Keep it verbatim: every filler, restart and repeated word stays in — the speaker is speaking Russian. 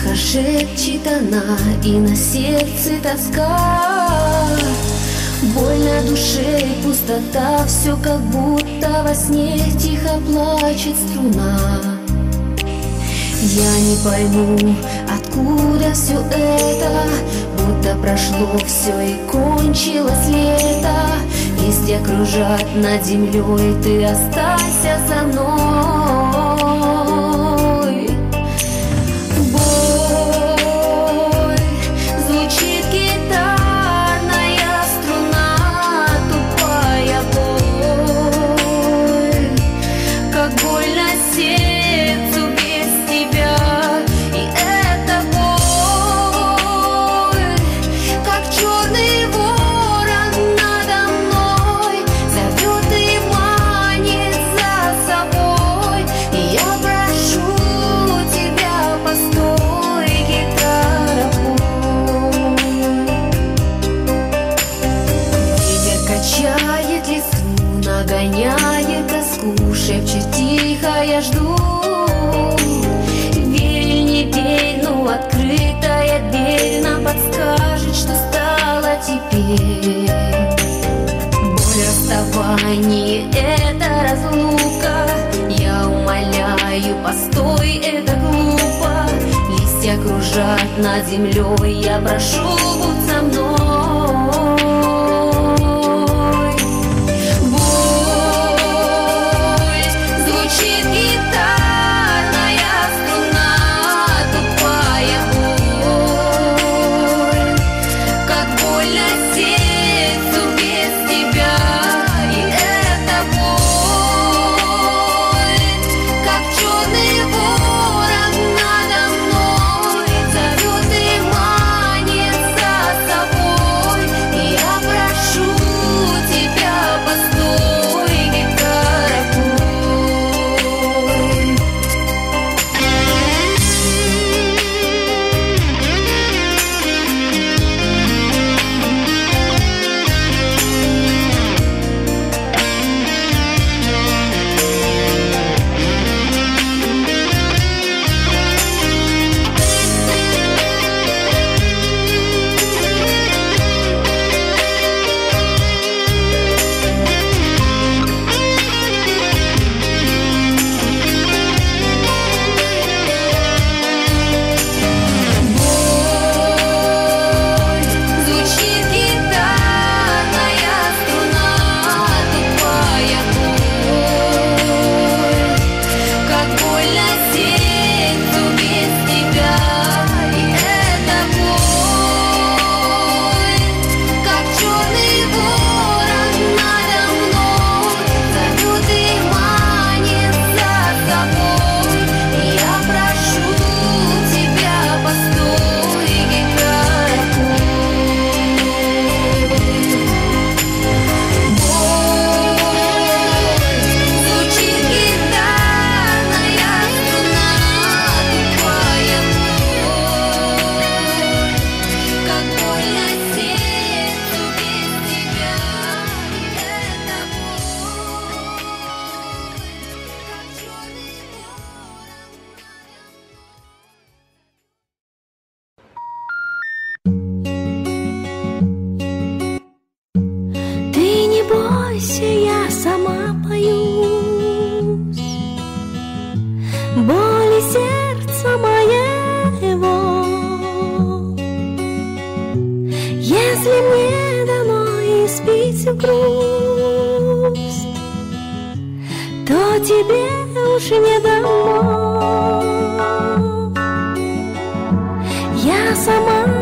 Тихо шепчет она, и на сердце тоска. Боль на душе и пустота, все как будто во сне тихо плачет струна. Я не пойму, откуда все это, будто прошло все и кончилось лето. Листья кружат над землей, ты останься со мной. Боль, звучит гитарная струна, тупая боль, как больно сердцу без тебя. И эта боль, как черный ворон надо мной, зовет и манит за собой. И я прошу тебя, постой, гитара, пой. Ветер качает листву, нагоняет тоску, шепчет тихо, я жду. Верь, не верь, но открытая дверь нам подскажет, что стало теперь. Боль расставания — это разлука. Я умоляю, постой, это глупо. Листья кружат над землей, я прошу, будь со мной. Боль, звучит гитарная струна, тупая боль, как больно сердцу без тебя. И эта боль, как черный ворон надо мной, зовет и манит за собой. И я прошу тебя, постой, гитара, пой. Боль, звучит гитарная струна, тупая боль, как больно сердцу без тебя. И эта боль, как черный ворон надо мной, зовет и манит за собой. И я прошу тебя, постой, гитара, звучит гитарная струна, тупая боль, как больно сердцу без тебя. И эта боль, как черный ворон. Ты не бойся, я сама боюсь боли сердца моего. Если мне дано испить всю грусть, то тебе уж не дано. Я сама